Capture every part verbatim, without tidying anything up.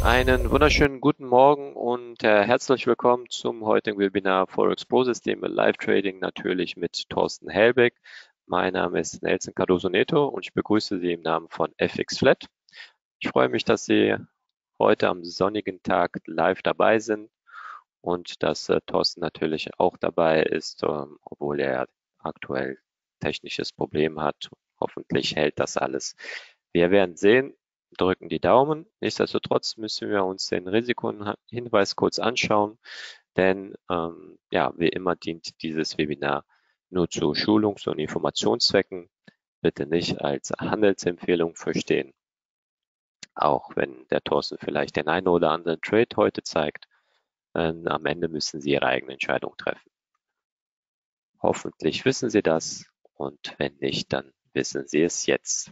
Einen wunderschönen guten Morgen und äh, herzlich willkommen zum heutigen Webinar Forex Pro Systeme Live Trading, natürlich mit Thorsten Hellbeck. Mein Name ist Nelson Cardoso Neto und ich begrüße Sie im Namen von F X Flat. Ich freue mich, dass Sie heute am sonnigen Tag live dabei sind und dass äh, Thorsten natürlich auch dabei ist, ähm, obwohl er aktuell technisches Problem hat. Hoffentlich hält das alles. Wir werden sehen, drücken die Daumen. Nichtsdestotrotz müssen wir uns den Risikohinweis kurz anschauen, denn ähm, ja, wie immer dient dieses Webinar nur zu Schulungs- und Informationszwecken. Bitte nicht als Handelsempfehlung verstehen, auch wenn der Thorsten vielleicht den einen oder anderen Trade heute zeigt. Äh, am Ende müssen Sie Ihre eigene Entscheidung treffen. Hoffentlich wissen Sie das und wenn nicht, dann wissen Sie es jetzt.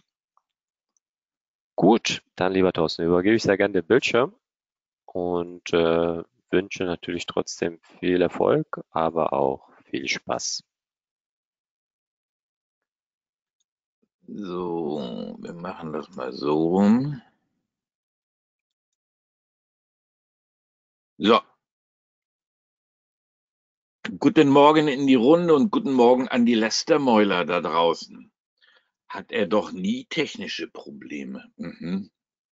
Gut, dann lieber Thorsten, übergebe ich sehr gerne den Bildschirm und äh, wünsche natürlich trotzdem viel Erfolg, aber auch viel Spaß. So, wir machen das mal so rum. So. Guten Morgen in die Runde und guten Morgen an die Lästermäuler da draußen. Hat er doch nie technische Probleme? Mhm.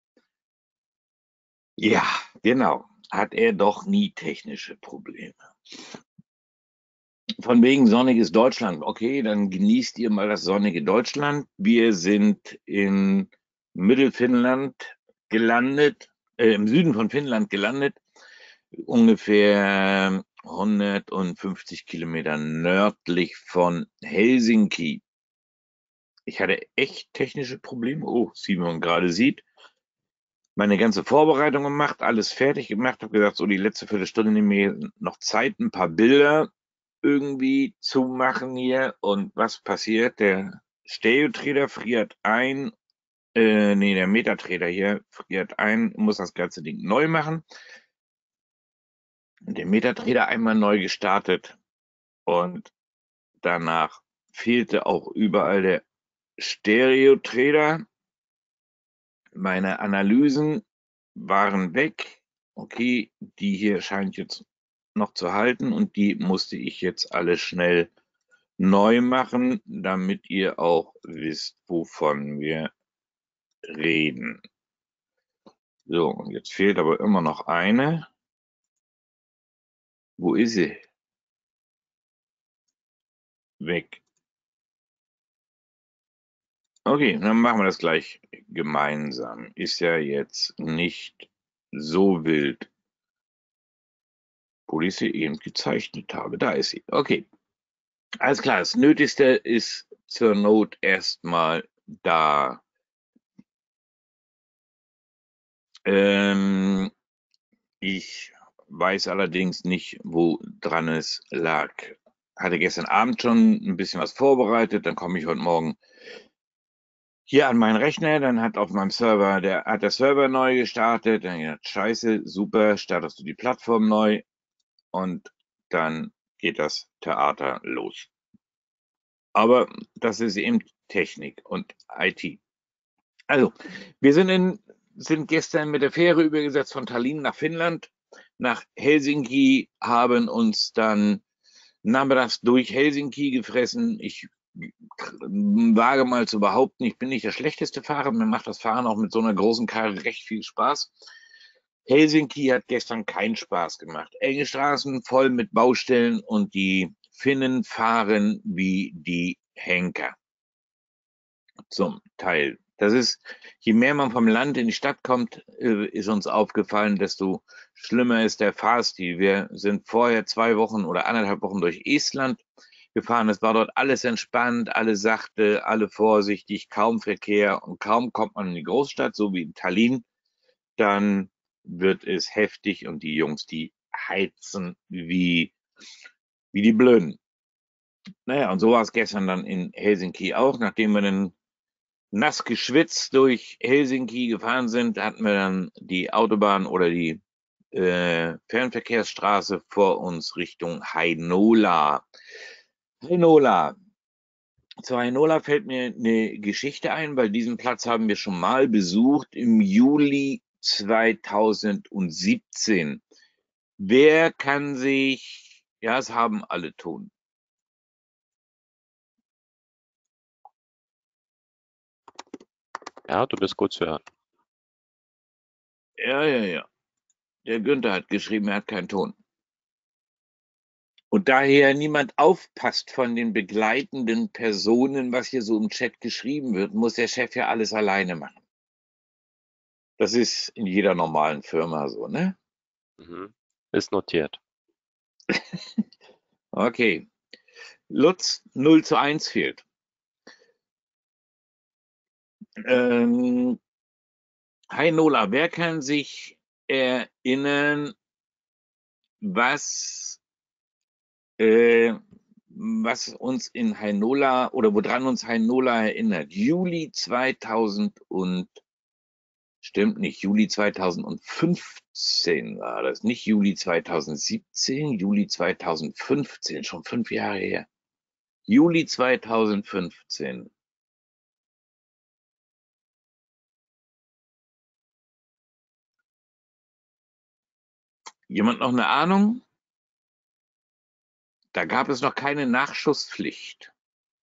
Ja, genau. Hat er doch nie technische Probleme. Von wegen sonniges Deutschland. Okay, dann genießt ihr mal das sonnige Deutschland. Wir sind in Mittelfinnland gelandet, äh, im Süden von Finnland gelandet, ungefähr hundertfünfzig Kilometer nördlich von Helsinki. Ich hatte echt technische Probleme. Oh, wie man gerade sieht. Meine ganze Vorbereitung gemacht, alles fertig gemacht, habe gesagt, so die letzte Viertelstunde nehme ich mir noch Zeit, ein paar Bilder irgendwie zu machen hier. Und was passiert? Der Stereo-Trader friert ein, äh, nee, der Metatrader hier friert ein, muss das ganze Ding neu machen. Der Metatrader einmal neu gestartet und danach fehlte auch überall der Stereo-Trader. Meine Analysen waren weg. Okay, die hier scheint jetzt noch zu halten und die musste ich jetzt alle schnell neu machen, damit ihr auch wisst, wovon wir reden. So, und jetzt fehlt aber immer noch eine. Wo ist sie? Weg. Okay, dann machen wir das gleich gemeinsam. Ist ja jetzt nicht so wild, wo ich sie eben gezeichnet habe. Da ist sie. Okay, alles klar. Das Nötigste ist zur Not erstmal da. Ähm, ich weiß allerdings nicht, wo dran es lag. Hatte gestern Abend schon ein bisschen was vorbereitet, dann komme ich heute Morgen hier an meinen Rechner, dann hat auf meinem Server, der hat der Server neu gestartet, dann gedacht, scheiße, super, startest du die Plattform neu und dann geht das Theater los. Aber das ist eben Technik und I T. Also, wir sind, in, sind gestern mit der Fähre übergesetzt von Tallinn nach Finnland, nach Helsinki, haben uns dann nachmittags durch Helsinki gefressen. Ich wage mal zu behaupten, ich bin nicht der schlechteste Fahrer. Mir macht das Fahren auch mit so einer großen Karre recht viel Spaß. Helsinki hat gestern keinen Spaß gemacht. Enge Straßen voll mit Baustellen und die Finnen fahren wie die Henker. Zum Teil. Das ist, je mehr man vom Land in die Stadt kommt, äh, ist uns aufgefallen, desto schlimmer ist der Fahrstil. Wir sind vorher zwei Wochen oder anderthalb Wochen durch Estland gefahren. Es war dort alles entspannt, alles sachte, alle vorsichtig, kaum Verkehr und kaum kommt man in die Großstadt, so wie in Tallinn, dann wird es heftig und die Jungs, die heizen wie, wie die Blöden. Naja, und so war es gestern dann in Helsinki auch, nachdem wir dann nass geschwitzt durch Helsinki gefahren sind, hatten wir dann die Autobahn oder die äh, Fernverkehrsstraße vor uns Richtung Heinola. Heinola. Zu Heinola fällt mir eine Geschichte ein, weil diesen Platz haben wir schon mal besucht im Juli zweitausendsiebzehn. Wer kann sich, ja, es haben alle tun. Ja, du bist gut zu hören. Ja, ja, ja. Der Günther hat geschrieben, er hat keinen Ton. Und daher niemand aufpasst von den begleitenden Personen, was hier so im Chat geschrieben wird, muss der Chef ja alles alleine machen. Das ist in jeder normalen Firma so, ne? Mhm. Ist notiert. Okay. Lutz, null zu eins fehlt. Ähm, Hi Nola, wer kann sich erinnern, was, äh, was uns in Heinola oder woran uns Heinola erinnert? Juli zweitausend und stimmt nicht, Juli zweitausendfünfzehn war das, nicht Juli zweitausendsiebzehn, Juli zweitausendfünfzehn, schon fünf Jahre her. Juli zweitausendfünfzehn. Jemand noch eine Ahnung? Da gab es noch keine Nachschusspflicht.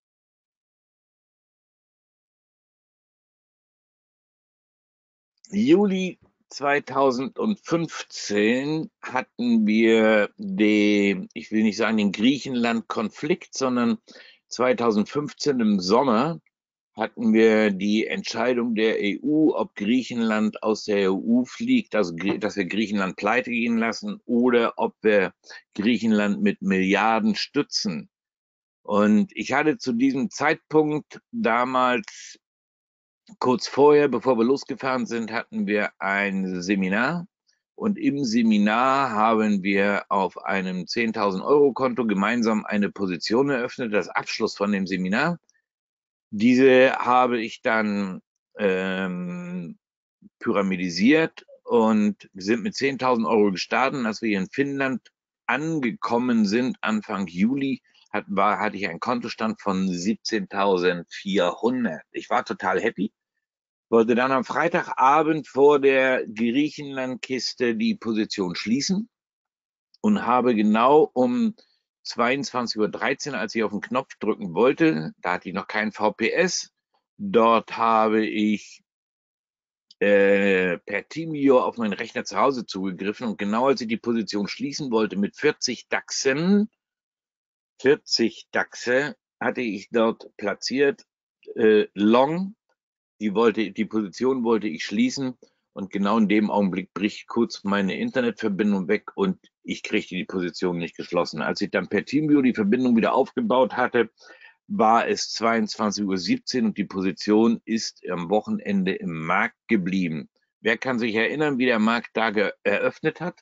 Juli zweitausendfünfzehn hatten wir den, ich will nicht sagen den Griechenland-Konflikt, sondern zweitausendfünfzehn im Sommer hatten wir die Entscheidung der E U, ob Griechenland aus der E U fliegt, also dass wir Griechenland pleite gehen lassen oder ob wir Griechenland mit Milliarden stützen. Und ich hatte zu diesem Zeitpunkt damals, kurz vorher, bevor wir losgefahren sind, hatten wir ein Seminar. Und im Seminar haben wir auf einem zehntausend Euro Konto gemeinsam eine Position eröffnet, das Abschluss von dem Seminar. Diese habe ich dann ähm, pyramidisiert und wir sind mit zehntausend Euro gestartet. Als wir hier in Finnland angekommen sind, Anfang Juli, hat, war, hatte ich einen Kontostand von siebzehntausendvierhundert. Ich war total happy, wollte dann am Freitagabend vor der Griechenland-Kiste die Position schließen und habe genau um zweiundzwanzig Uhr dreizehn, als ich auf den Knopf drücken wollte, da hatte ich noch kein V P S, dort habe ich äh, per TeamViewer auf meinen Rechner zu Hause zugegriffen und genau als ich die Position schließen wollte mit vierzig DAXen, vierzig DAXe hatte ich dort platziert, äh, Long, die wollte, die Position wollte ich schließen und genau in dem Augenblick bricht kurz meine Internetverbindung weg und ich kriegte die Position nicht geschlossen. Als ich dann per TeamViewer die Verbindung wieder aufgebaut hatte, war es zweiundzwanzig Uhr siebzehn und die Position ist am Wochenende im Markt geblieben. Wer kann sich erinnern, wie der Markt da eröffnet hat?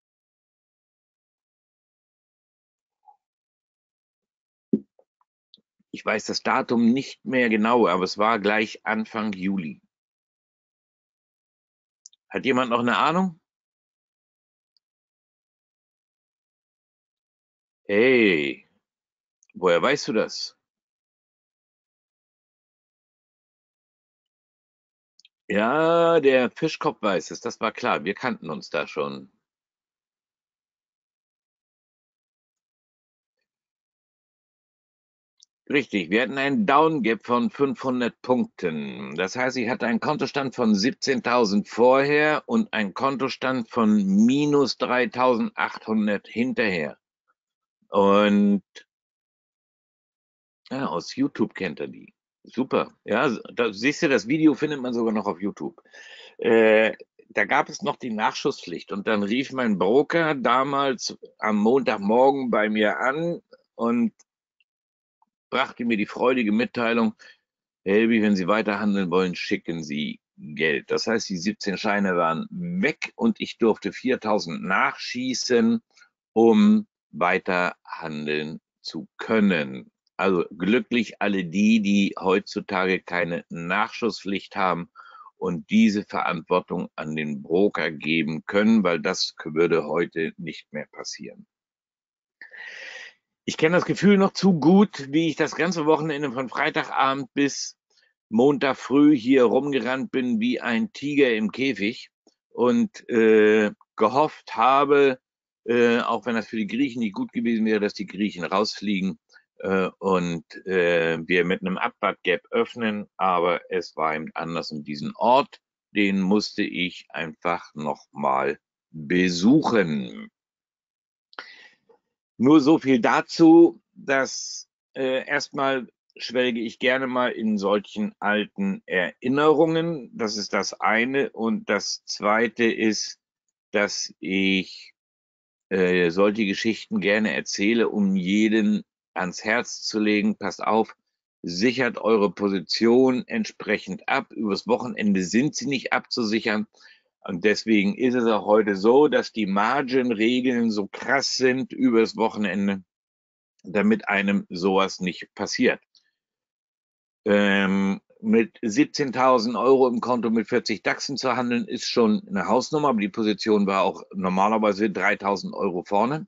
Ich weiß das Datum nicht mehr genau, aber es war gleich Anfang Juli. Hat jemand noch eine Ahnung? Hey, woher weißt du das? Ja, der Fischkopf weiß es, das war klar. Wir kannten uns da schon. Richtig, wir hatten einen Downgap von fünfhundert Punkten. Das heißt, ich hatte einen Kontostand von siebzehntausend vorher und einen Kontostand von minus dreitausendachthundert hinterher. Und ja, aus YouTube kennt er die. Super. Ja, da siehst du, das Video findet man sogar noch auf YouTube. Äh, da gab es noch die Nachschusspflicht und dann rief mein Broker damals am Montagmorgen bei mir an und brachte mir die freudige Mitteilung, Herr Helby, wenn Sie weiter handeln wollen, schicken Sie Geld. Das heißt, die siebzehn Scheine waren weg und ich durfte viertausend nachschießen, um weiter handeln zu können. Also glücklich alle die, die heutzutage keine Nachschusspflicht haben und diese Verantwortung an den Broker geben können, weil das würde heute nicht mehr passieren. Ich kenne das Gefühl noch zu gut, wie ich das ganze Wochenende von Freitagabend bis Montag früh hier rumgerannt bin wie ein Tiger im Käfig und äh, gehofft habe, äh, auch wenn das für die Griechen nicht gut gewesen wäre, dass die Griechen rausfliegen äh, und äh, wir mit einem Upward-Gap öffnen, aber es war eben anders und diesen Ort, den musste ich einfach nochmal besuchen. Nur so viel dazu, dass äh, erstmal schwelge ich gerne mal in solchen alten Erinnerungen. Das ist das eine. Und das zweite ist, dass ich äh, solche Geschichten gerne erzähle, um jeden ans Herz zu legen. Passt auf, sichert eure Position entsprechend ab. Übers Wochenende sind sie nicht abzusichern. Und deswegen ist es auch heute so, dass die Margin-Regeln so krass sind übers Wochenende, damit einem sowas nicht passiert. Ähm, mit siebzehntausend Euro im Konto mit vierzig DAXen zu handeln, ist schon eine Hausnummer, aber die Position war auch normalerweise dreitausend Euro vorne.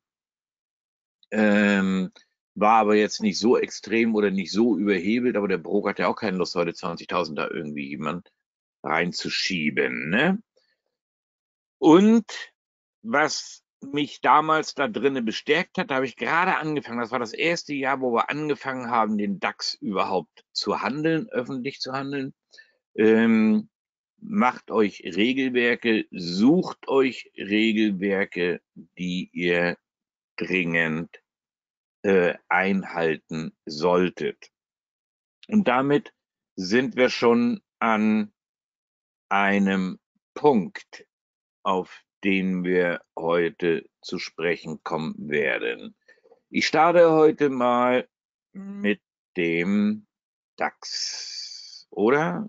Ähm, war aber jetzt nicht so extrem oder nicht so überhebelt, aber der Broker hat ja auch keine Lust, heute zwanzigtausend da irgendwie jemand reinzuschieben, ne? Und was mich damals da drinnen bestärkt hat, da habe ich gerade angefangen, das war das erste Jahr, wo wir angefangen haben, den DAX überhaupt zu handeln, öffentlich zu handeln. Ähm, macht euch Regelwerke, sucht euch Regelwerke, die ihr dringend äh, einhalten solltet. Und damit sind wir schon an einem Punkt, auf den wir heute zu sprechen kommen werden. Ich starte heute mal mit dem DAX, oder?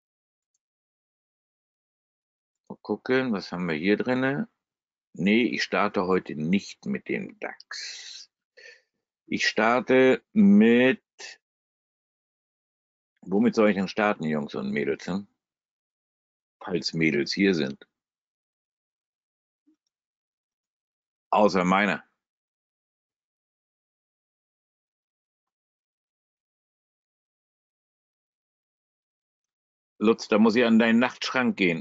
Mal gucken, was haben wir hier drin? Nee, ich starte heute nicht mit dem DAX. Ich starte mit, womit soll ich denn starten, Jungs und Mädels? Hm? Falls Mädels hier sind. Außer meiner. Lutz, da muss ich an deinen Nachtschrank gehen.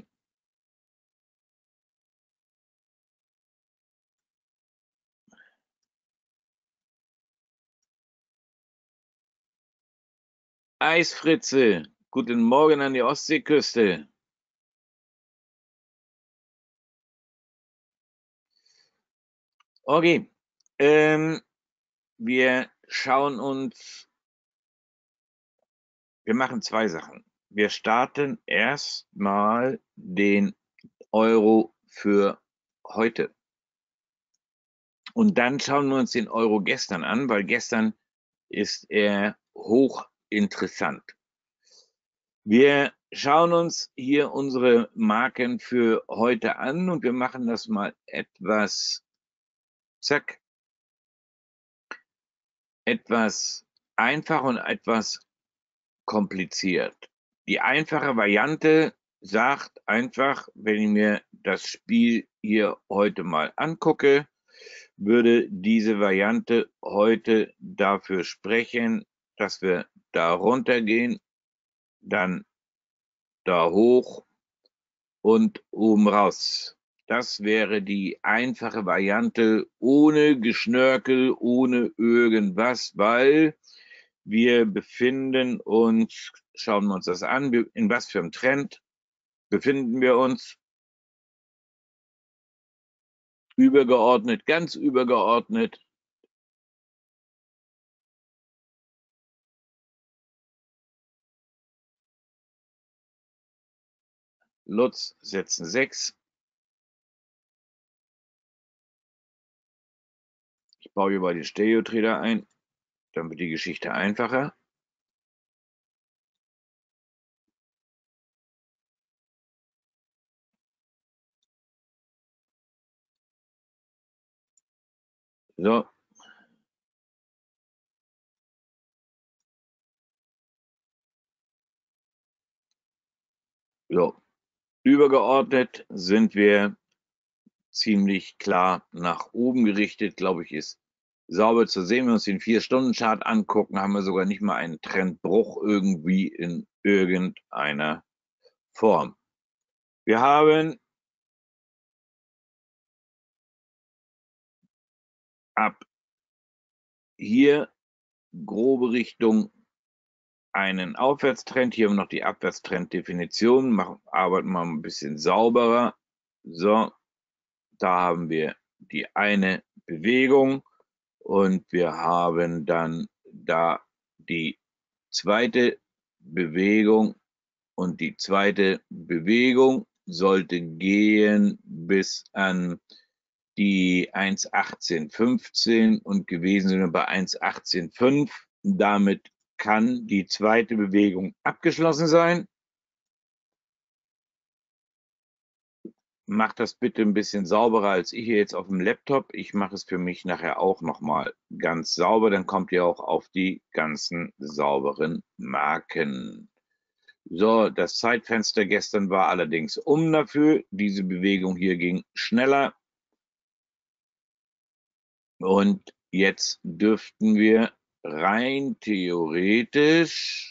Eisfritze, guten Morgen an die Ostseeküste. Okay, ähm, wir schauen uns, wir machen zwei Sachen. Wir starten erstmal den Euro für heute. Und dann schauen wir uns den Euro gestern an, weil gestern ist er hochinteressant. Wir schauen uns hier unsere Marken für heute an und wir machen das mal etwas, zack, etwas einfach und etwas kompliziert. Die einfache Variante sagt einfach, wenn ich mir das Spiel hier heute mal angucke, würde diese Variante heute dafür sprechen, dass wir da runtergehen, dann da hoch und oben raus. Das wäre die einfache Variante ohne Geschnörkel, ohne irgendwas, weil wir befinden uns, schauen wir uns das an, in was für einem Trend befinden wir uns? Übergeordnet, ganz übergeordnet. Lutz setzen sechs. Ich baue hier mal den Stereo-Trader ein, dann wird die Geschichte einfacher. So. So. Übergeordnet sind wir ziemlich klar nach oben gerichtet, glaube ich, ist sauber zu sehen. Wenn wir uns den vier Stunden Chart angucken, haben wir sogar nicht mal einen Trendbruch irgendwie in irgendeiner Form. Wir haben ab hier grobe Richtung einen Aufwärtstrend. Hier haben wir noch die Abwärtstrenddefinition. Machen, arbeiten wir ein bisschen sauberer. So, da haben wir die eine Bewegung und wir haben dann da die zweite Bewegung und die zweite Bewegung sollte gehen bis an die eins achtzehn fünfzehn und gewesen sind wir bei eins achtzehn fünf. Damit kann die zweite Bewegung abgeschlossen sein. Macht das bitte ein bisschen sauberer als ich hier jetzt auf dem Laptop. Ich mache es für mich nachher auch nochmal ganz sauber. Dann kommt ihr auch auf die ganzen sauberen Marken. So, das Zeitfenster gestern war allerdings um dafür. Diese Bewegung hier ging schneller. Und jetzt dürften wir rein theoretisch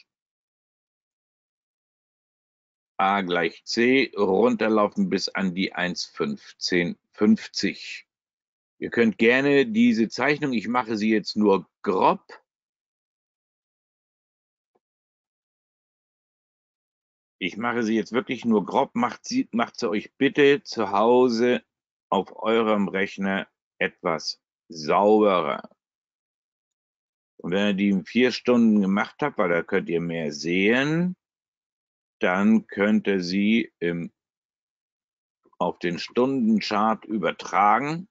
A gleich C runterlaufen bis an die eins fünfzehn fünfzig. Ihr könnt gerne diese Zeichnung, ich mache sie jetzt nur grob. Ich mache sie jetzt wirklich nur grob. Macht sie, macht sie euch bitte zu Hause auf eurem Rechner etwas sauberer. Und wenn ihr die in vier Stunden gemacht habt, weil da könnt ihr mehr sehen, dann könnt ihr sie im, auf den Stundenchart übertragen.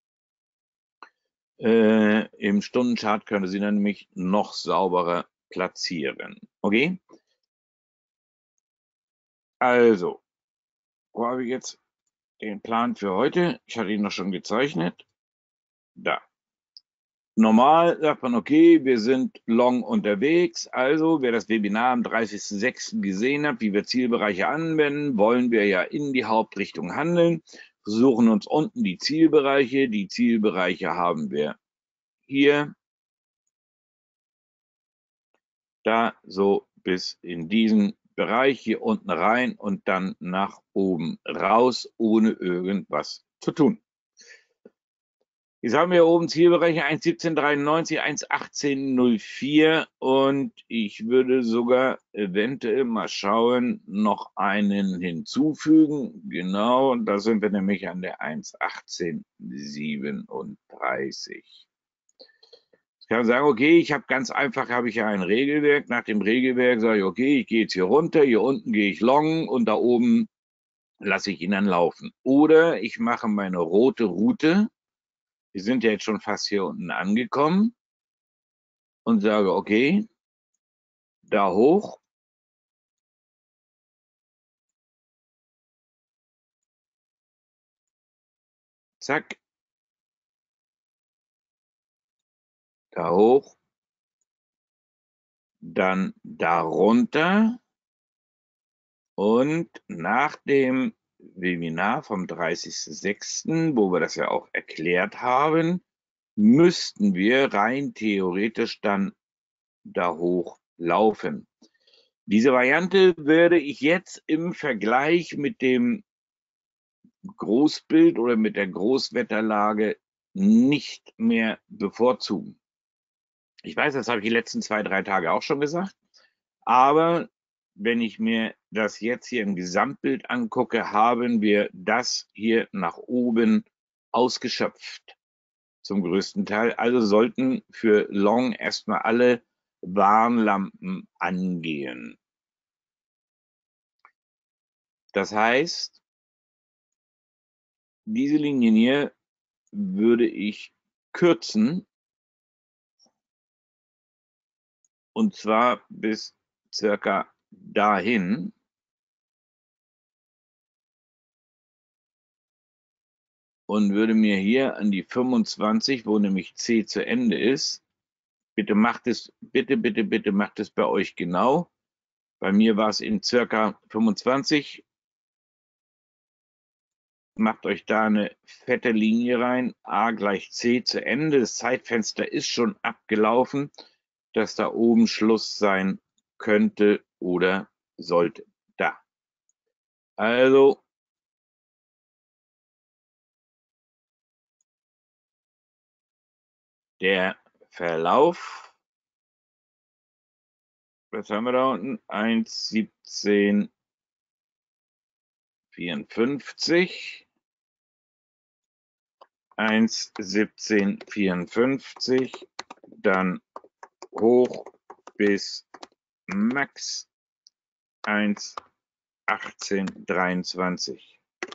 Äh, Im Stundenchart könnt ihr sie dann nämlich noch sauberer platzieren. Okay? Also, wo habe ich jetzt den Plan für heute? Ich hatte ihn noch schon gezeichnet. Da. Normal sagt man, okay, wir sind long unterwegs. Also, wer das Webinar am dreißigsten sechsten gesehen hat, wie wir Zielbereiche anwenden, wollen wir ja in die Hauptrichtung handeln. Suchen uns unten die Zielbereiche. Die Zielbereiche haben wir hier. Da so bis in diesen Bereich hier unten rein und dann nach oben raus, ohne irgendwas zu tun. Jetzt haben wir oben Zielbereiche eins siebzehn dreiundneunzig, eins achtzehn null vier und ich würde sogar eventuell mal schauen, noch einen hinzufügen. Genau, da sind wir nämlich an der eins achtzehn siebenunddreißig. Ich kann sagen, okay, ich habe ganz einfach, habe ich ja ein Regelwerk. Nach dem Regelwerk sage ich, okay, ich gehe jetzt hier runter, hier unten gehe ich long und da oben lasse ich ihn dann laufen. Oder ich mache meine rote Route. Wir sind ja jetzt schon fast hier unten angekommen und sage, okay, da hoch. Zack. Da hoch. Dann da runter. Und nach dem Webinar vom dreißigsten sechsten, wo wir das ja auch erklärt haben, müssten wir rein theoretisch dann da hoch laufen. Diese Variante würde ich jetzt im Vergleich mit dem Großbild oder mit der Großwetterlage nicht mehr bevorzugen. Ich weiß, das habe ich die letzten zwei, drei Tage auch schon gesagt, aber wenn ich mir das jetzt hier im Gesamtbild angucke, haben wir das hier nach oben ausgeschöpft. Zum größten Teil. Also sollten für Long erstmal alle Warnlampen angehen. Das heißt, diese Linien hier würde ich kürzen. Und zwar bis circa dahin. Und würde mir hier an die fünfundzwanzig, wo nämlich C zu Ende ist, bitte macht es, bitte, bitte, bitte macht es bei euch genau. Bei mir war es in circa fünfundzwanzig. Macht euch da eine fette Linie rein. A gleich C zu Ende. Das Zeitfenster ist schon abgelaufen, dass da oben Schluss sein könnte oder sollte. Da. Also der Verlauf, was haben wir da unten? eins siebzehn vierundfünfzig. eins siebzehn vierundfünfzig, dann hoch bis Max eins achtzehn dreiundzwanzig.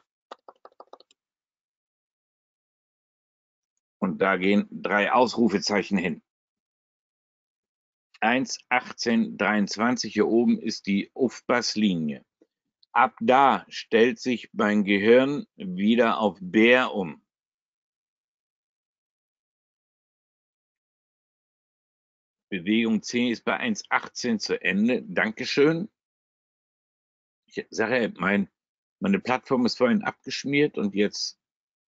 Und da gehen drei Ausrufezeichen hin. eins achtzehn dreiundzwanzig, hier oben ist die Aufpasslinie. Ab da stellt sich mein Gehirn wieder auf Bär um. Bewegung C ist bei eins achtzehn zu Ende. Dankeschön. Ich sage, mein, meine Plattform ist vorhin abgeschmiert und jetzt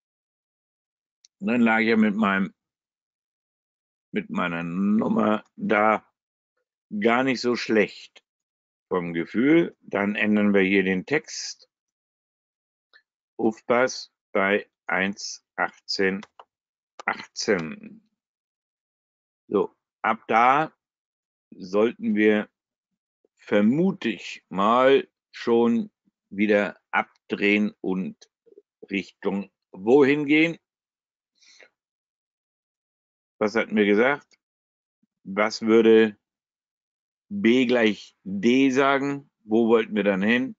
dann lag ich ja mit meinem mit meiner Nummer da gar nicht so schlecht vom Gefühl. Dann ändern wir hier den Text. Aufpass bei eins achtzehn achtzehn. So, ab da sollten wir vermutlich mal schon wieder abdrehen und Richtung wohin gehen? Was hatten wir gesagt? Was würde B gleich D sagen? Wo wollten wir dann hin?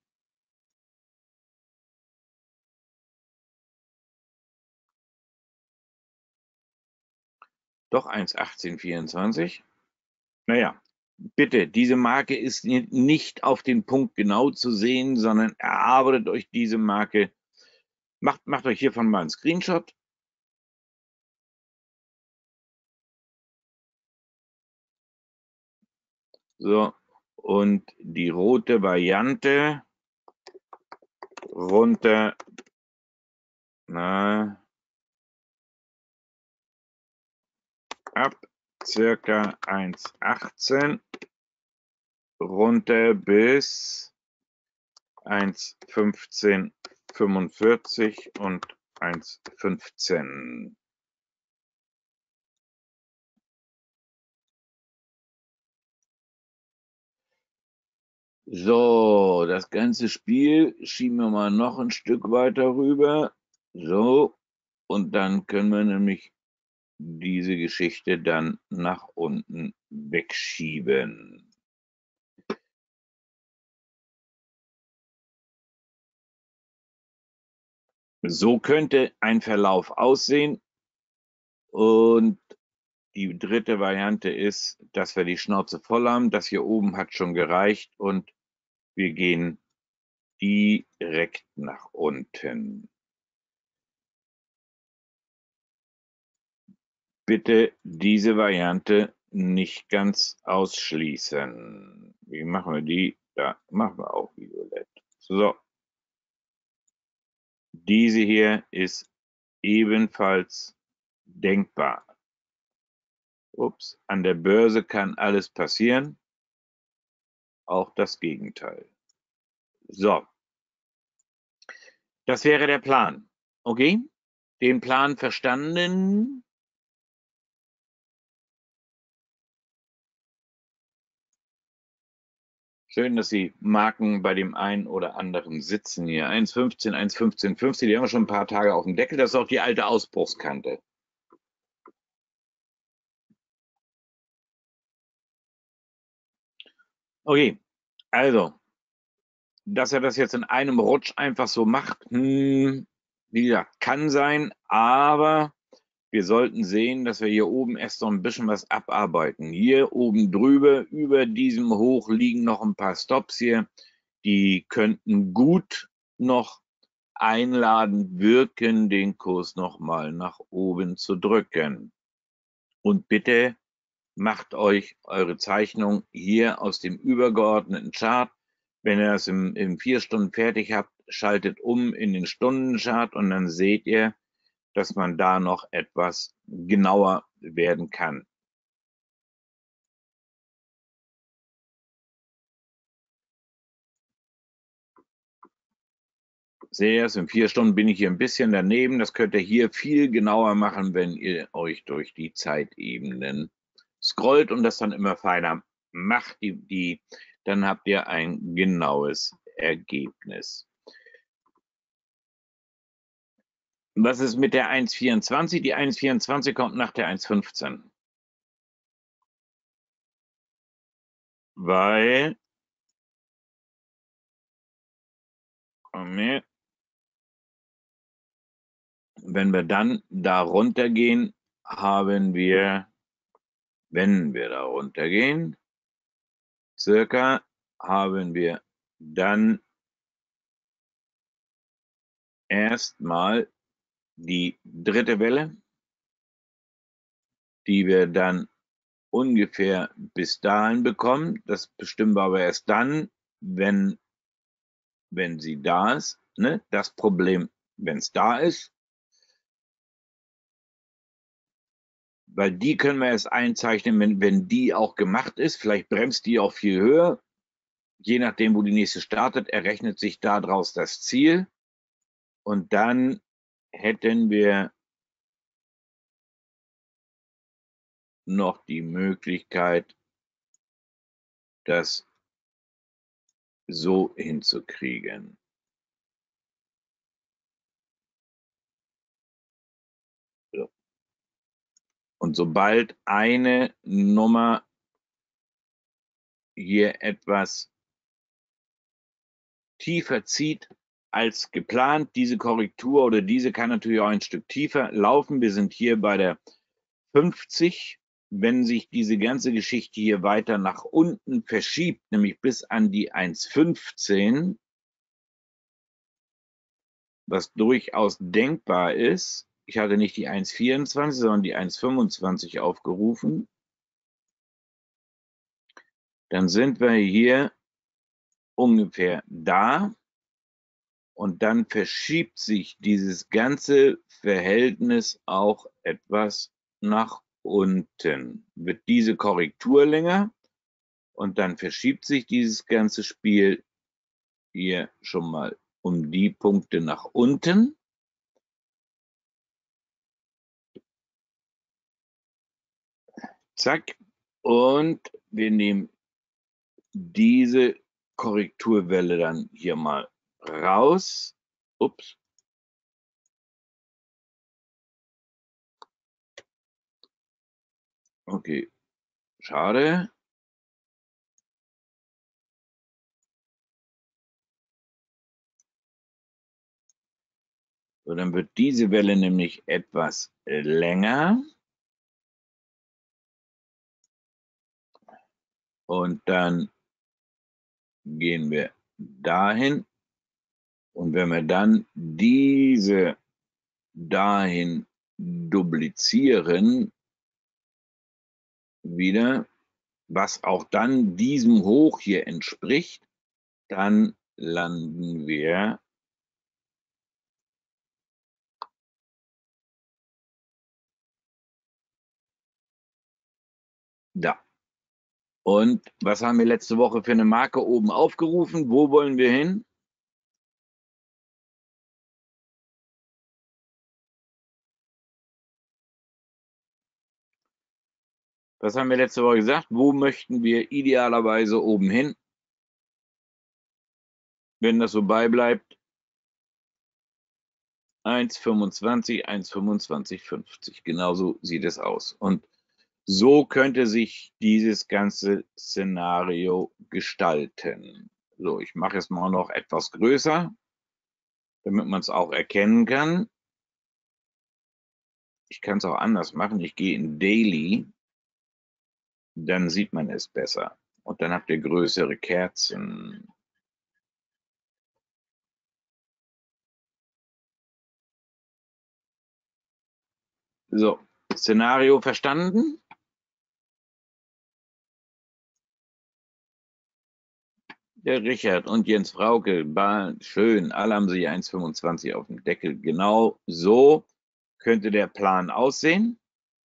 Doch eins achtzehn vierundzwanzig. Naja, bitte, diese Marke ist nicht auf den Punkt genau zu sehen, sondern erarbeitet euch diese Marke. Macht, macht euch hiervon mal einen Screenshot. So, und die rote Variante runter, na, ab circa eins achtzehn runter bis eins fünfzehn fünfundvierzig und eins fünfzehn. So, das ganze Spiel schieben wir mal noch ein Stück weiter rüber. So, und dann können wir nämlich diese Geschichte dann nach unten wegschieben. So könnte ein Verlauf aussehen. Und die dritte Variante ist, dass wir die Schnauze voll haben. Das hier oben hat schon gereicht und wir gehen direkt nach unten. Bitte diese Variante nicht ganz ausschließen. Wie machen wir die? Da machen wir auch violett. So. Diese hier ist ebenfalls denkbar. Ups, an der Börse kann alles passieren. Auch das Gegenteil. So. Das wäre der Plan. Okay? Den Plan verstanden? Schön, dass die Marken bei dem einen oder anderen sitzen hier. eins fünfzehn, eins fünfzehn fünfzig, die haben wir schon ein paar Tage auf dem Deckel. Das ist auch die alte Ausbruchskante. Okay, also, dass er das jetzt in einem Rutsch einfach so macht, hm, wie gesagt, kann sein, aber wir sollten sehen, dass wir hier oben erst noch ein bisschen was abarbeiten. Hier oben drüber, über diesem Hoch liegen noch ein paar Stops hier. Die könnten gut noch einladen wirken, den Kurs nochmal nach oben zu drücken. Und bitte macht euch eure Zeichnung hier aus dem übergeordneten Chart. Wenn ihr das in, in vier Stunden fertig habt, schaltet um in den Stundenchart und dann seht ihr, dass man da noch etwas genauer werden kann. seht ihr es, in vier Stunden bin ich hier ein bisschen daneben. Das könnt ihr hier viel genauer machen, wenn ihr euch durch die Zeitebenen scrollt und das dann immer feiner macht, die, die, dann habt ihr ein genaues Ergebnis. Was ist mit der eins Komma vierundzwanzig? Die eins Komma vierundzwanzig kommt nach der eins Komma fünfzehn. Weil, komm her, wenn wir dann da runtergehen, haben wir, wenn wir da runtergehen, circa haben wir dann erstmal die dritte Welle, die wir dann ungefähr bis dahin bekommen. Das bestimmen wir aber erst dann, wenn, wenn sie da ist. Ne? Das Problem, wenn es da ist. Weil die können wir erst einzeichnen, wenn, wenn die auch gemacht ist. Vielleicht bremst die auch viel höher. Je nachdem, wo die nächste startet, errechnet sich daraus das Ziel. Und dann hätten wir noch die Möglichkeit, das so hinzukriegen. So. Und sobald eine Nummer hier etwas tiefer zieht als geplant, diese Korrektur oder diese kann natürlich auch ein Stück tiefer laufen. Wir sind hier bei der fünfzig. Wenn sich diese ganze Geschichte hier weiter nach unten verschiebt, nämlich bis an die eins Komma fünfzehn, was durchaus denkbar ist, ich hatte nicht die eins Komma vierundzwanzig, sondern die eins Komma fünfundzwanzig aufgerufen, dann sind wir hier ungefähr da und dann verschiebt sich dieses ganze Verhältnis auch etwas nach unten. Wird diese Korrektur länger und dann verschiebt sich dieses ganze Spiel hier schon mal um die Punkte nach unten. Zack. Und wir nehmen diese Korrekturwelle dann hier mal raus. Ups. Okay. Schade. So, dann wird diese Welle nämlich etwas länger. Und dann gehen wir dahin. Und wenn wir dann diese dahin duplizieren, wieder, was auch dann diesem Hoch hier entspricht, dann landen wir da. Und was haben wir letzte Woche für eine Marke oben aufgerufen? Wo wollen wir hin? Was haben wir letzte Woche gesagt? Wo möchten wir idealerweise oben hin? Wenn das so beibleibt, eins Komma fünfundzwanzig, eins Komma fünfundzwanzig fünfzig. Genauso sieht es aus. Und so könnte sich dieses ganze Szenario gestalten. So, ich mache es mal noch etwas größer, damit man es auch erkennen kann. Ich kann es auch anders machen. Ich gehe in Daily, dann sieht man es besser. Und dann habt ihr größere Kerzen. So, Szenario verstanden? Der Richard und Jens Frauke, schön, alle haben sie eins Komma fünfundzwanzig auf dem Deckel. Genau so könnte der Plan aussehen.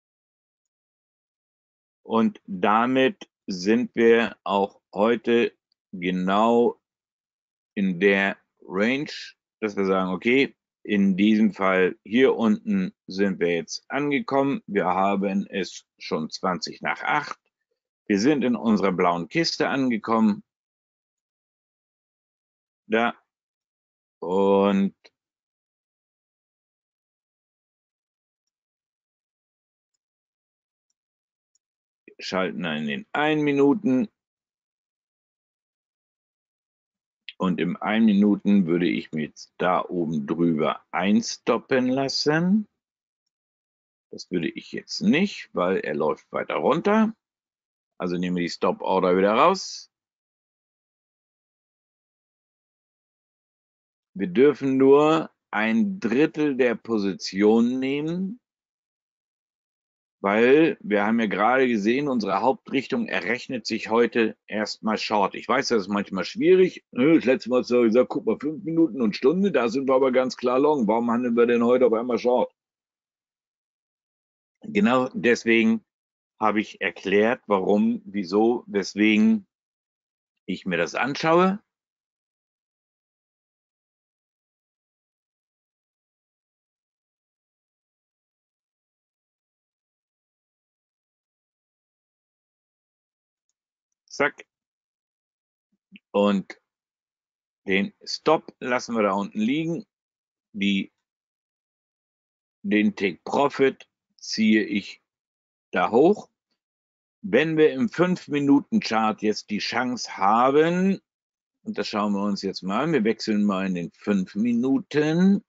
Und damit sind wir auch heute genau in der Range, dass wir sagen, okay, in diesem Fall hier unten sind wir jetzt angekommen. Wir haben es schon zwanzig nach acht. Wir sind in unserer blauen Kiste angekommen. Da. Und schalten in den ein Minuten. Und im ein Minuten würde ich mir jetzt da oben drüber einstoppen lassen. Das würde ich jetzt nicht, weil er läuft weiter runter. Also nehmen wir die Stop Order wieder raus. Wir dürfen nur ein Drittel der Position nehmen, weil wir haben ja gerade gesehen, unsere Hauptrichtung errechnet sich heute erstmal Short. Ich weiß, das ist manchmal schwierig. Das letzte Mal hast du gesagt, guck mal, fünf Minuten und Stunde, da sind wir aber ganz klar Long. Warum handeln wir denn heute auf einmal Short? Genau deswegen habe ich erklärt, warum, wieso, weswegen ich mir das anschaue. Zack. Und den Stop lassen wir da unten liegen. Die, den Take Profit ziehe ich da hoch. Wenn wir im fünf Minuten Chart jetzt die Chance haben, und das schauen wir uns jetzt mal an, wir wechseln mal in den fünf Minuten.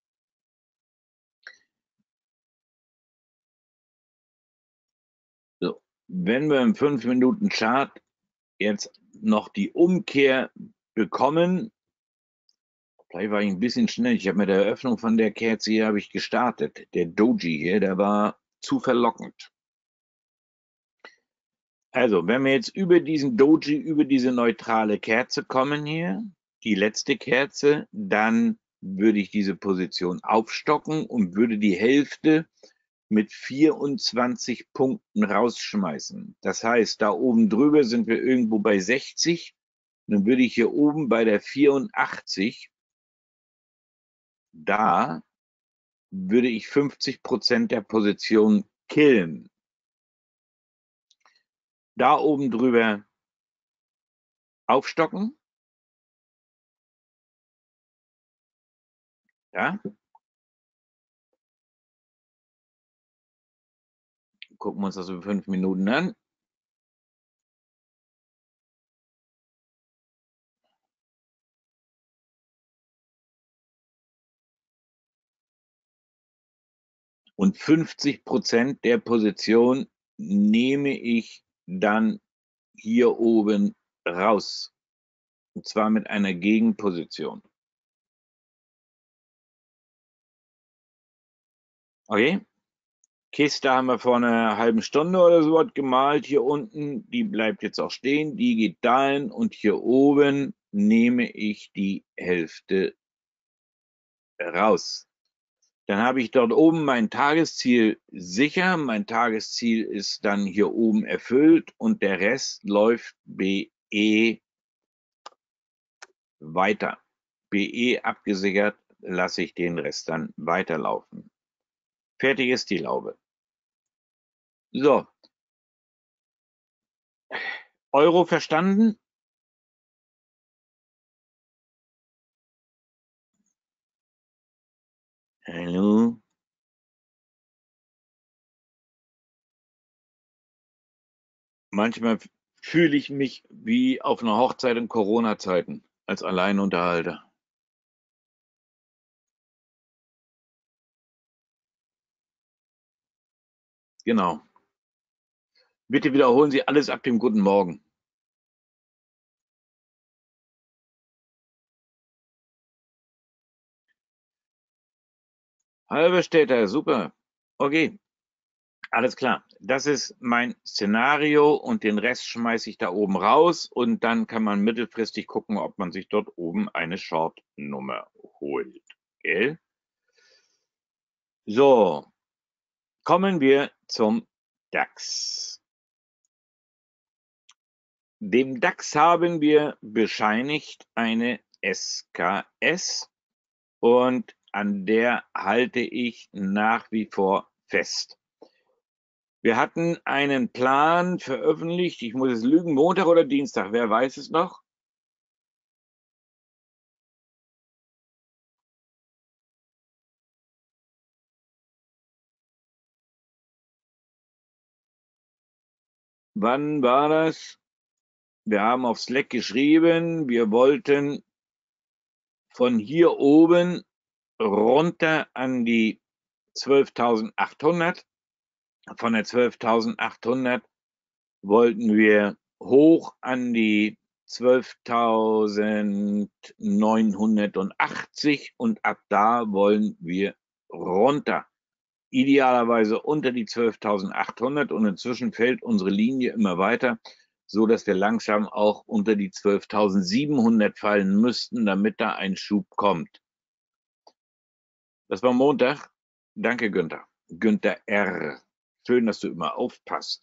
So, wenn wir im fünf Minuten Chart jetzt noch die Umkehr bekommen, vielleicht war ich ein bisschen schnell, ich habe mit der Eröffnung von der Kerze hier habe ich gestartet. Der Doji hier, der war zu verlockend. Also, wenn wir jetzt über diesen Doji, über diese neutrale Kerze kommen hier, die letzte Kerze, dann würde ich diese Position aufstocken und würde die Hälfte mit vierundzwanzig Punkten rausschmeißen. Das heißt, da oben drüber sind wir irgendwo bei sechzig. Dann würde ich hier oben bei der vierundachtzig, da würde ich fünfzig Prozent der Position killen. Da oben drüber aufstocken. Ja. Gucken wir uns das über fünf Minuten an. Und fünfzig Prozent der Position nehme ich dann hier oben raus. Und zwar mit einer Gegenposition. Okay. Kiste haben wir vor einer halben Stunde oder so was gemalt. Hier unten, die bleibt jetzt auch stehen. Die geht dahin und hier oben nehme ich die Hälfte raus. Dann habe ich dort oben mein Tagesziel sicher. Mein Tagesziel ist dann hier oben erfüllt und der Rest läuft B E weiter. B E abgesichert, lasse ich den Rest dann weiterlaufen. Fertig ist die Laube. So. Euro verstanden? Hallo? Manchmal fühle ich mich wie auf einer Hochzeit in Corona-Zeiten als Alleinunterhalter. Genau. Bitte wiederholen Sie alles ab dem guten Morgen. Halbe Städter, super. Okay, alles klar. Das ist mein Szenario und den Rest schmeiße ich da oben raus und dann kann man mittelfristig gucken, ob man sich dort oben eine Short-Nummer holt. Gell? So, kommen wir zum DAX. Dem DAX haben wir bescheinigt eine S K S. und an der halte ich nach wie vor fest. Wir hatten einen Plan veröffentlicht, ich muss es lügen, Montag oder Dienstag, wer weiß es noch? Wann war das? Wir haben auf Slack geschrieben, wir wollten von hier oben runter an die zwölftausendachthundert. Von der zwölftausendachthundert wollten wir hoch an die zwölftausendneunhundertachtzig und ab da wollen wir runter. Idealerweise unter die zwölftausendachthundert und inzwischen fällt unsere Linie immer weiter, so dass wir langsam auch unter die zwölftausendsiebenhundert fallen müssten, damit da ein Schub kommt. Das war Montag. Danke, Günther. Günther R. Schön, dass du immer aufpasst.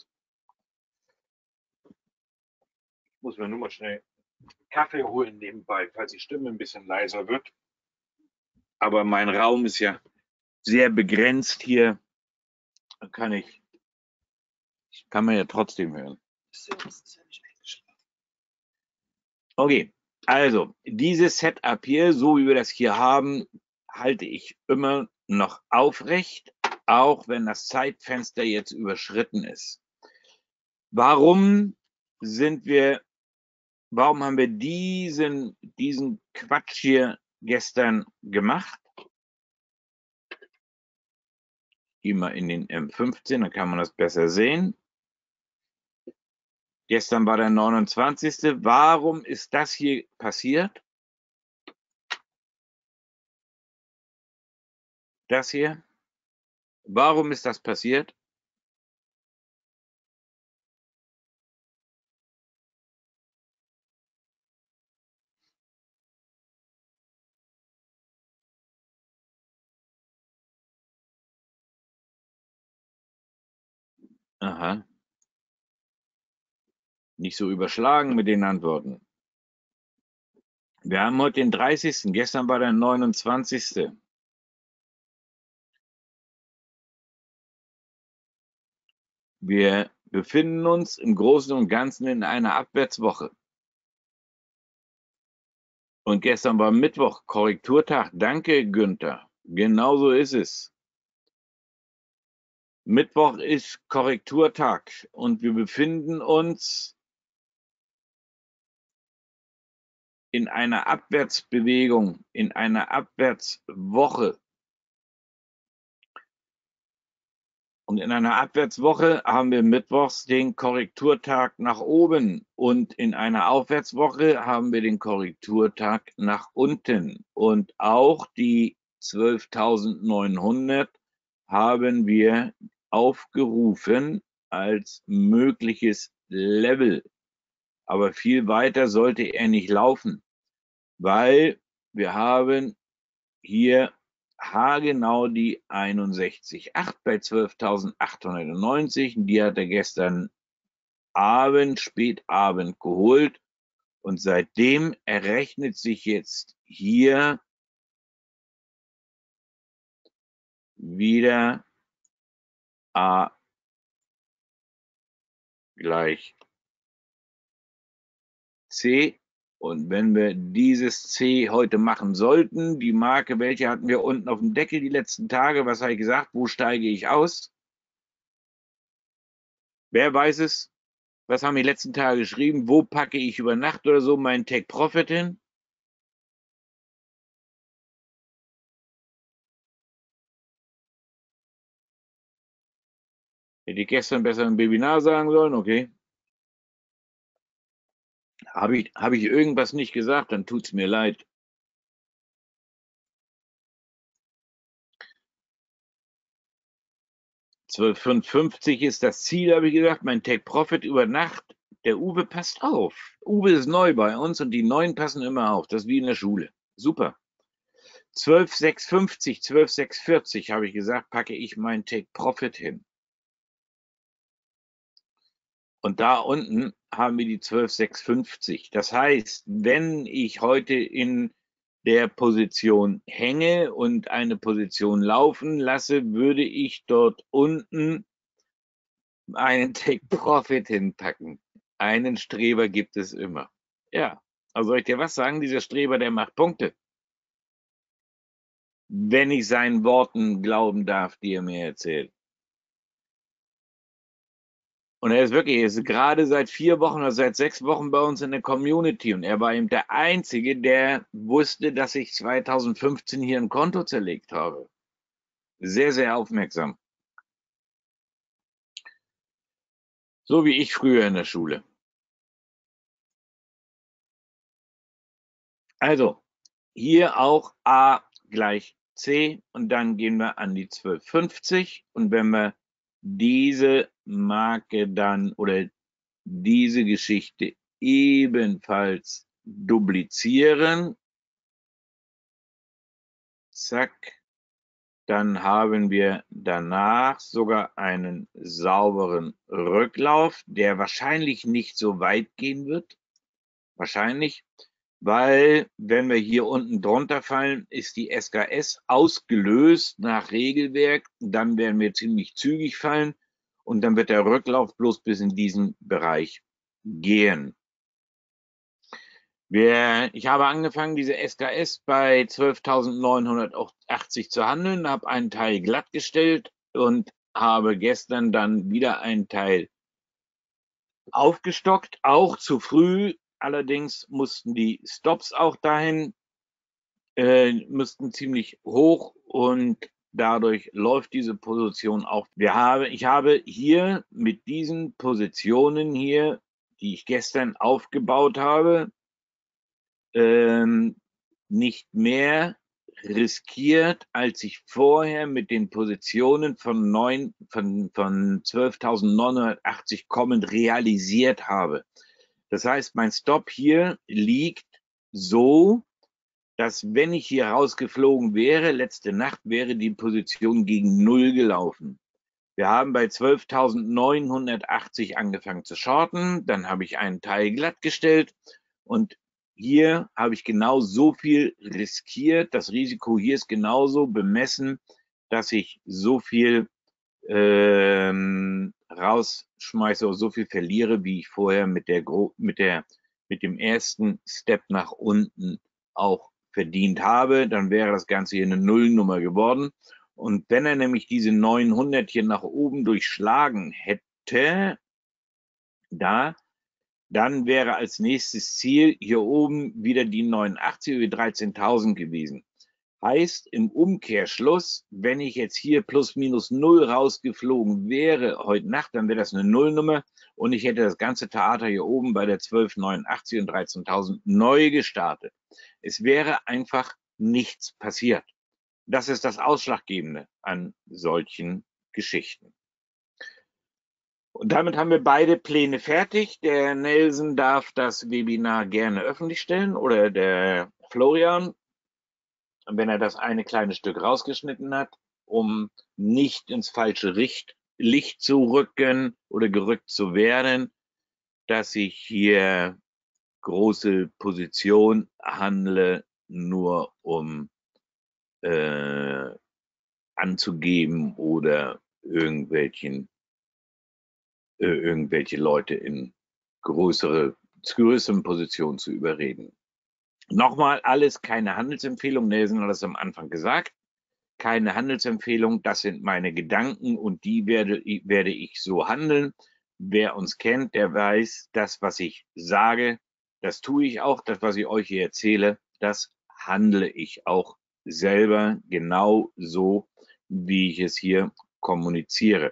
Ich muss mir nur mal schnell Kaffee holen nebenbei, falls die Stimme ein bisschen leiser wird. Aber mein Raum ist ja sehr begrenzt hier. Da kann ich, kann man ja trotzdem hören. Okay, also dieses Setup hier, so wie wir das hier haben, halte ich immer noch aufrecht, auch wenn das Zeitfenster jetzt überschritten ist. Warum sind wir, warum haben wir diesen, diesen Quatsch hier gestern gemacht? Gehen wir in den M fünfzehn, dann kann man das besser sehen. Gestern war der neunundzwanzigste Warum ist das hier passiert? Das hier. Warum ist das passiert? Aha. Nicht so überschlagen mit den Antworten. Wir haben heute den dreißigsten Gestern war der neunundzwanzigste Wir befinden uns im Großen und Ganzen in einer Abwärtswoche. Und gestern war Mittwoch, Korrekturtag. Danke, Günther. Genauso ist es. Mittwoch ist Korrekturtag und wir befinden uns in einer Abwärtsbewegung, in einer Abwärtswoche. Und in einer Abwärtswoche haben wir mittwochs den Korrekturtag nach oben und in einer Aufwärtswoche haben wir den Korrekturtag nach unten. Und auch die zwölftausendneunhundert haben wir aufgerufen als mögliches Level. Aber viel weiter sollte er nicht laufen, weil wir haben hier haargenau die einundsechzig Komma acht bei zwölftausendachthundertneunzig. Die hat er gestern Abend, Spätabend geholt. Und seitdem errechnet sich jetzt hier wieder A gleich C. Und wenn wir dieses C heute machen sollten, die Marke, welche hatten wir unten auf dem Deckel die letzten Tage? Was habe ich gesagt? Wo steige ich aus? Wer weiß es? Was haben die letzten Tage geschrieben? Wo packe ich über Nacht oder so meinen Take Profit hin? Hätte ich gestern besser im Webinar sagen sollen, okay. Habe ich, habe ich irgendwas nicht gesagt, dann tut es mir leid. zwölf Komma fünfundfünfzig ist das Ziel, habe ich gesagt. Mein Take Profit über Nacht. Der Uwe passt auf. Uwe ist neu bei uns und die Neuen passen immer auf. Das ist wie in der Schule. Super. zwölf Komma sechshundertfünfzig, zwölf Komma sechshundertvierzig habe ich gesagt, packe ich mein Take Profit hin. Und da unten haben wir die zwölf Komma sechshundertfünfzig. Das heißt, wenn ich heute in der Position hänge und eine Position laufen lasse, würde ich dort unten einen Take-Profit hinpacken. Einen Streber gibt es immer. Ja, also soll ich dir was sagen? Dieser Streber, der macht Punkte. Wenn ich seinen Worten glauben darf, die er mir erzählt. Und er ist wirklich, er ist gerade seit vier Wochen oder seit sechs Wochen bei uns in der Community. Und er war eben der Einzige, der wusste, dass ich zweitausendfünfzehn hier ein Konto zerlegt habe. Sehr, sehr aufmerksam. So wie ich früher in der Schule. Also, hier auch A gleich C und dann gehen wir an die zwölf fünfzig und wenn wir diese Marke dann oder diese Geschichte ebenfalls duplizieren, zack, dann haben wir danach sogar einen sauberen Rücklauf, der wahrscheinlich nicht so weit gehen wird. Wahrscheinlich, weil wenn wir hier unten drunter fallen, ist die S K S ausgelöst nach Regelwerk. Dann werden wir ziemlich zügig fallen und dann wird der Rücklauf bloß bis in diesen Bereich gehen. Wir, ich habe angefangen, diese S K S bei zwölftausendneunhundertachtzig zu handeln, habe einen Teil glatt gestellt und habe gestern dann wieder einen Teil aufgestockt, auch zu früh. Allerdings mussten die Stops auch dahin, äh, müssten ziemlich hoch und dadurch läuft diese Position auch. Wir haben, ich habe hier mit diesen Positionen hier, die ich gestern aufgebaut habe, ähm, nicht mehr riskiert, als ich vorher mit den Positionen von, neun, von, von zwölftausendneunhundertachtzig kommend realisiert habe. Das heißt, mein Stop hier liegt so, dass wenn ich hier rausgeflogen wäre, letzte Nacht wäre die Position gegen Null gelaufen. Wir haben bei zwölftausendneunhundertachtzig angefangen zu shorten, dann habe ich einen Teil glatt gestellt und hier habe ich genau so viel riskiert. Das Risiko hier ist genauso bemessen, dass ich so viel ähm, rausschmeiße oder so viel verliere, wie ich vorher mit der, mit der, mit dem ersten Step nach unten auch verdient habe. Dann wäre das Ganze hier eine Nullnummer geworden. Und wenn er nämlich diese neunhundert hier nach oben durchschlagen hätte, da, dann wäre als nächstes Ziel hier oben wieder die neunundachtzig oder dreizehntausend gewesen. Heißt im Umkehrschluss, wenn ich jetzt hier plus minus null rausgeflogen wäre heute Nacht, dann wäre das eine Nullnummer und ich hätte das ganze Theater hier oben bei der zwölf neunundachtzig und dreizehntausend neu gestartet. Es wäre einfach nichts passiert. Das ist das Ausschlaggebende an solchen Geschichten. Und damit haben wir beide Pläne fertig. Der Nelson darf das Webinar gerne öffentlich stellen oder der Florian, wenn er das eine kleine Stück rausgeschnitten hat, um nicht ins falsche Licht, Licht zu rücken oder gerückt zu werden, dass ich hier große Position handle, nur um äh, anzugeben oder irgendwelchen äh, irgendwelche Leute in größere, größeren Positionen zu überreden. Nochmal, alles keine Handelsempfehlung. Nelson hat das am Anfang gesagt. Keine Handelsempfehlung. Das sind meine Gedanken und die werde, werde ich so handeln. Wer uns kennt, der weiß, das, was ich sage, das tue ich auch. Das, was ich euch hier erzähle, das handle ich auch selber genau so, wie ich es hier kommuniziere.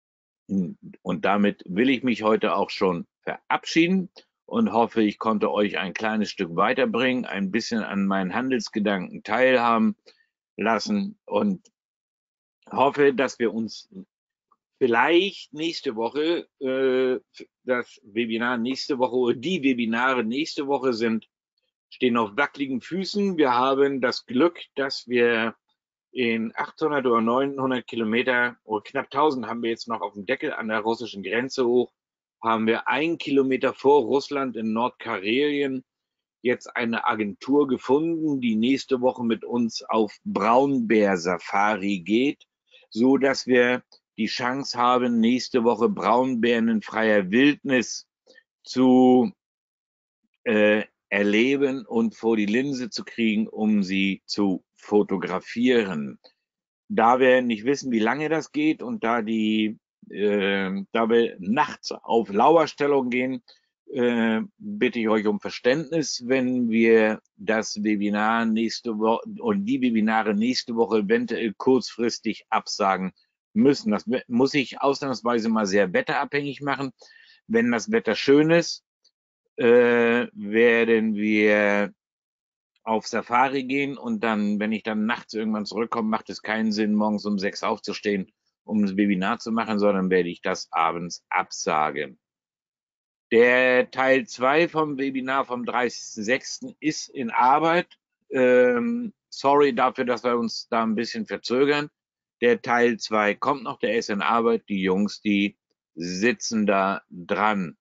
Und damit will ich mich heute auch schon verabschieden und hoffe, ich konnte euch ein kleines Stück weiterbringen, ein bisschen an meinen Handelsgedanken teilhaben lassen und hoffe, dass wir uns vielleicht nächste Woche, äh, das Webinar nächste Woche oder die Webinare nächste Woche sind, stehen auf wackeligen Füßen. Wir haben das Glück, dass wir in achthundert oder neunhundert Kilometer oder knapp tausend haben wir jetzt noch auf dem Deckel an der russischen Grenze hoch, haben wir einen Kilometer vor Russland in Nordkarelien jetzt eine Agentur gefunden, die nächste Woche mit uns auf Braunbär-Safari geht, so dass wir die Chance haben, nächste Woche Braunbären in freier Wildnis zu äh, erleben und vor die Linse zu kriegen, um sie zu fotografieren. Da wir nicht wissen, wie lange das geht und da die, äh, da wir nachts auf Lauerstellung gehen, äh, bitte ich euch um Verständnis, wenn wir das Webinar nächste Woche und die Webinare nächste Woche eventuell kurzfristig absagen müssen. Das muss ich ausnahmsweise mal sehr wetterabhängig machen. Wenn das Wetter schön ist, äh, werden wir auf Safari gehen und dann, wenn ich dann nachts irgendwann zurückkomme, macht es keinen Sinn, morgens um sechs aufzustehen, um das Webinar zu machen, sondern werde ich das abends absagen. Der Teil zwei vom Webinar vom dreißigsten sechsten ist in Arbeit. Ähm, sorry dafür, dass wir uns da ein bisschen verzögern. Der Teil zwei kommt noch, der ist in Arbeit. Die Jungs, die sitzen da dran.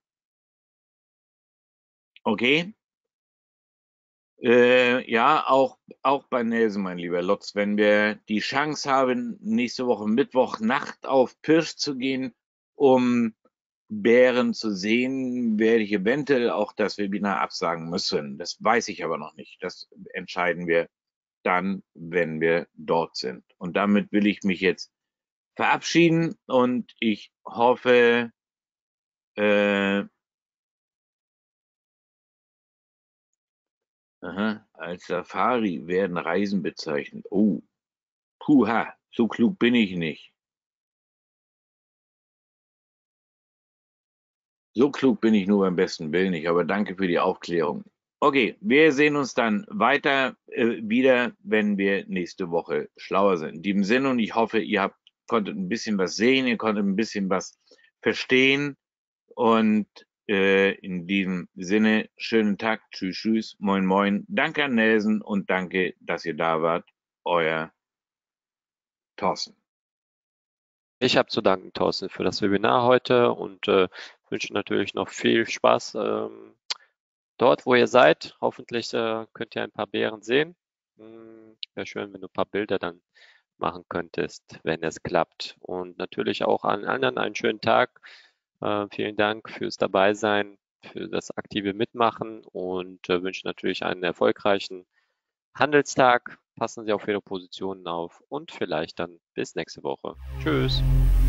Okay? Äh, ja, auch, auch bei Nelson, mein lieber Lotz, wenn wir die Chance haben, nächste Woche Mittwochnacht auf Pirsch zu gehen, um Bären zu sehen, werde ich eventuell auch das Webinar absagen müssen. Das weiß ich aber noch nicht. Das entscheiden wir dann, wenn wir dort sind. Und damit will ich mich jetzt verabschieden und ich hoffe, äh, aha, als Safari werden Reisen bezeichnet. Oh, puha, so klug bin ich nicht. So klug bin ich nur beim besten Willen nicht, aber danke für die Aufklärung. Okay, wir sehen uns dann weiter äh, wieder, wenn wir nächste Woche schlauer sind. In diesem Sinne, und ich hoffe, ihr habt, konntet ein bisschen was sehen, ihr konntet ein bisschen was verstehen. Und äh, in diesem Sinne, schönen Tag, tschüss, tschüss, moin, moin. Danke an Nelson und danke, dass ihr da wart. Euer Thorsten. Ich habe zu danken, Thorsten, für das Webinar heute und äh, wünsche natürlich noch viel Spaß ähm, dort, wo ihr seid. Hoffentlich äh, könnt ihr ein paar Bären sehen. Hm, wäre schön, wenn du ein paar Bilder dann machen könntest, wenn es klappt. Und natürlich auch allen anderen einen schönen Tag. Äh, vielen Dank fürs Dabeisein, für das aktive Mitmachen und äh, wünsche natürlich einen erfolgreichen Handelstag. Passen Sie auf Ihre Positionen auf und vielleicht dann bis nächste Woche. Tschüss.